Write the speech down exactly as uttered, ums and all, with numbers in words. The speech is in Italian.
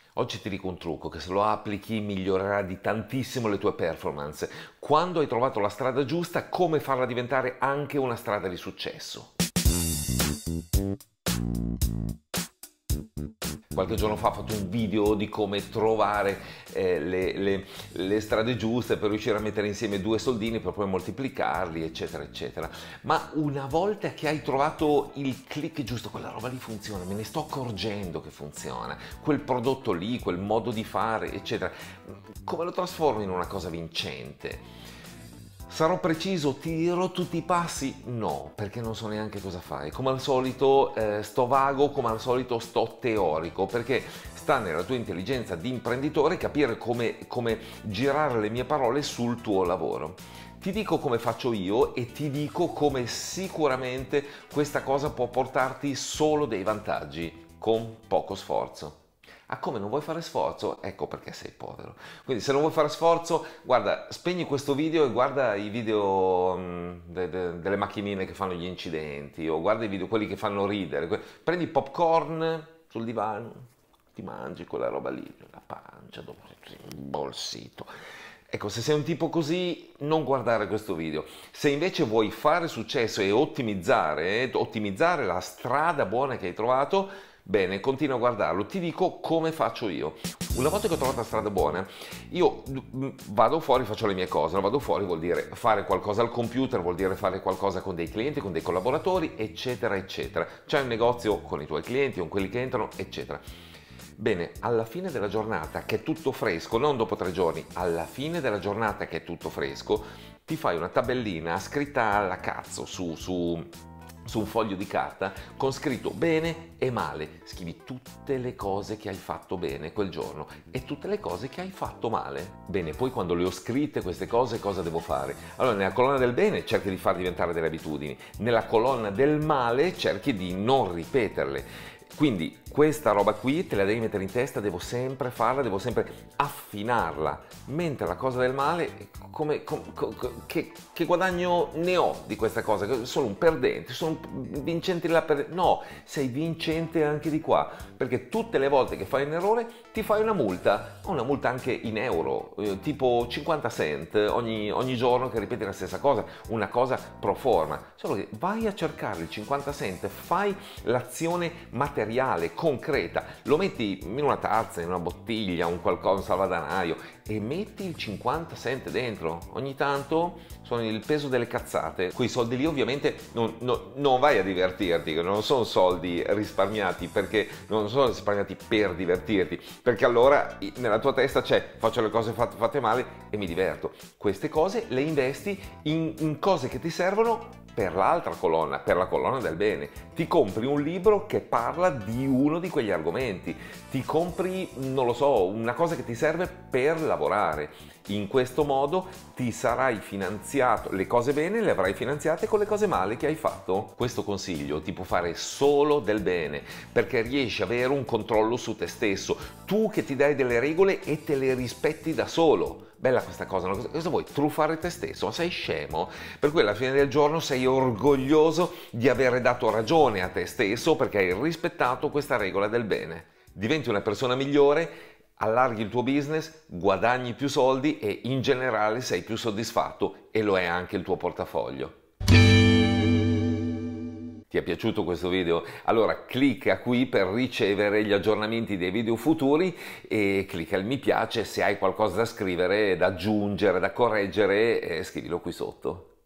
Oggi ti dico un trucco che se lo applichi migliorerà di tantissimo le tue performance. Quando hai trovato la strada giusta, come farla diventare anche una strada di successo. Qualche giorno fa ho fatto un video di come trovare eh, le, le, le strade giuste per riuscire a mettere insieme due soldini per poi moltiplicarli, eccetera, eccetera. Ma una volta che hai trovato il click giusto, quella roba lì funziona, me ne sto accorgendo che funziona, quel prodotto lì, quel modo di fare, eccetera. Come lo trasformi in una cosa vincente? Sarò preciso, ti dirò tutti i passi? No, perché non so neanche cosa fare. Come al solito eh, sto vago, come al solito sto teorico, perché sta nella tua intelligenza di imprenditore capire come, come girare le mie parole sul tuo lavoro. Ti dico come faccio io e ti dico come sicuramente questa cosa può portarti solo dei vantaggi, con poco sforzo. Ah, come non vuoi fare sforzo? Ecco perché sei povero. Quindi se non vuoi fare sforzo, guarda, spegni questo video e guarda i video mh, de, de, delle macchinine che fanno gli incidenti, o guarda i video quelli che fanno ridere. Prendi popcorn sul divano, ti mangi quella roba lì, la pancia, dopo bolsito. Ecco, se sei un tipo così, non guardare questo video. Se invece vuoi fare successo e ottimizzare, eh, ottimizzare la strada buona che hai trovato, bene, continua a guardarlo. Ti dico come faccio io. Una volta che ho trovato la strada buona, io vado fuori, faccio le mie cose. Vado fuori vuol dire fare qualcosa al computer, vuol dire fare qualcosa con dei clienti, con dei collaboratori, eccetera, eccetera. C'è un negozio con i tuoi clienti, con quelli che entrano, eccetera. Bene, alla fine della giornata che è tutto fresco, non dopo tre giorni, alla fine della giornata che è tutto fresco, ti fai una tabellina scritta alla cazzo su... su su un foglio di carta con scritto bene e male. Scrivi tutte le cose che hai fatto bene quel giorno e tutte le cose che hai fatto male. Bene, poi quando le ho scritte queste cose, cosa devo fare? Allora, nella colonna del bene cerchi di far diventare delle abitudini, nella colonna del male cerchi di non ripeterle. Quindi questa roba qui te la devi mettere in testa, devo sempre farla, devo sempre affinarla, mentre la cosa del male, come, com, com, che, che guadagno ne ho di questa cosa? Sono un perdente, sono un vincente là per... No, sei vincente anche di qua, perché tutte le volte che fai un errore ti fai una multa, una multa anche in euro, tipo cinquanta cent ogni, ogni giorno che ripeti la stessa cosa, una cosa pro forma. Solo che vai a cercare il cinquanta cent, fai l'azione materiale, concreta, lo metti in una tazza, in una bottiglia, un qualcosa, un salvadanaio e metti il cinquanta cent dentro. Ogni tanto sono il peso delle cazzate. Quei soldi lì ovviamente non, non, non vai a divertirti, non sono soldi risparmiati, perché non sono risparmiati per divertirti, perché allora nella tua testa c'è faccio le cose fatte, fatte male e mi diverto. Queste cose le investi in, in cose che ti servono per l'altra colonna, per la colonna del bene. Ti compri un libro che parla di uno di quegli argomenti, ti compri, non lo so, una cosa che ti serve per lavorare. In questo modo ti sarai finanziato, le cose bene le avrai finanziate con le cose male che hai fatto. Questo consiglio ti può fare solo del bene, perché riesci ad avere un controllo su te stesso, tu che ti dai delle regole e te le rispetti da solo. Bella questa cosa, no? Cosa vuoi? Truffare te stesso? Ma sei scemo? Per cui alla fine del giorno sei orgoglioso di avere dato ragione a te stesso perché hai rispettato questa regola del bene. Diventi una persona migliore, allarghi il tuo business, guadagni più soldi e in generale sei più soddisfatto e lo è anche il tuo portafoglio. Ti è piaciuto questo video? Allora clicca qui per ricevere gli aggiornamenti dei video futuri e clicca il mi piace. Se hai qualcosa da scrivere, da aggiungere, da correggere, eh, scrivilo qui sotto.